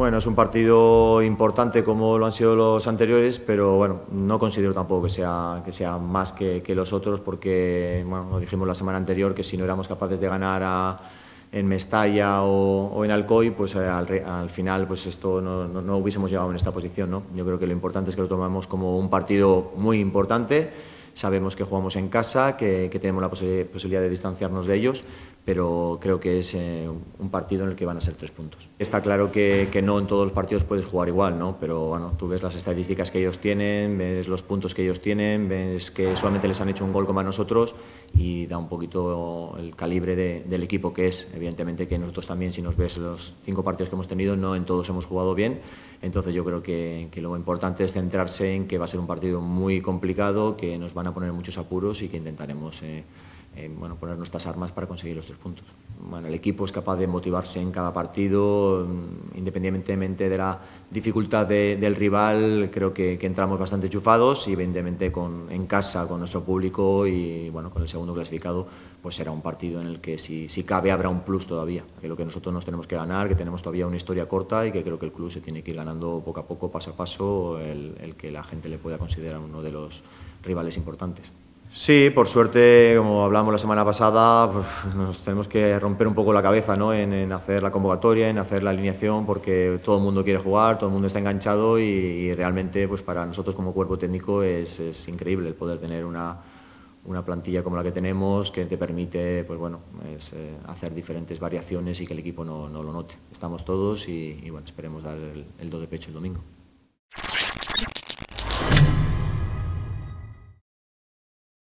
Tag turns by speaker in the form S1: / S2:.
S1: Bueno, es un partido importante como lo han sido los anteriores, pero bueno, no considero tampoco que sea más que los otros, porque bueno, lo dijimos la semana anterior, que si no éramos capaces de ganar en Mestalla o en Alcoy, pues al final pues esto no hubiésemos llegado en esta posición, ¿no? Yo creo que lo importante es que lo tomamos como un partido muy importante. Sabemos que jugamos en casa, que tenemos la posibilidad de distanciarnos de ellos, pero creo que es un partido en el que van a ser 3 puntos. Está claro que no en todos los partidos puedes jugar igual, ¿no? Pero bueno, tú ves las estadísticas que ellos tienen, ves los puntos que ellos tienen, ves que solamente les han hecho un gol como a nosotros y da un poquito el calibre del equipo que es. Evidentemente que nosotros también, si nos ves los 5 partidos que hemos tenido, no en todos hemos jugado bien. Entonces yo creo que lo importante es centrarse en que va a ser un partido muy complicado, que nos van a poner muchos apuros y que intentaremos bueno, poner nuestras armas para conseguir los 3 puntos. Bueno, el equipo es capaz de motivarse en cada partido, independientemente de la dificultad del rival. Creo que entramos bastante enchufados y evidentemente en casa, con nuestro público y bueno, con el segundo clasificado, pues será un partido en el que si cabe habrá un plus todavía, que lo que nosotros nos tenemos que ganar, que tenemos todavía una historia corta y que creo que el club se tiene que ir ganando poco a poco, paso a paso, el que la gente le pueda considerar uno de los rivales importantes. Sí, por suerte, como hablamos la semana pasada, pues nos tenemos que romper un poco la cabeza, ¿no? en hacer la convocatoria, en hacer la alineación, porque todo el mundo quiere jugar, todo el mundo está enganchado y realmente pues para nosotros como cuerpo técnico es increíble el poder tener una plantilla como la que tenemos, que te permite pues bueno, hacer diferentes variaciones y que el equipo no lo note. Estamos todos y bueno, esperemos dar el do de pecho el domingo.